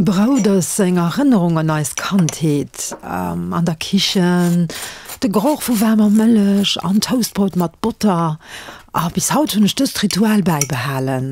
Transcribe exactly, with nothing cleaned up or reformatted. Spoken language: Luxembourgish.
Braut ass eng Erinnerung an eis Kantheet, ähm, an der Kichen, de Geruch vu wärmer Mëllech, an Toastbrot mat Butter. A bis haut hunn ich dës Ritual beibehalen.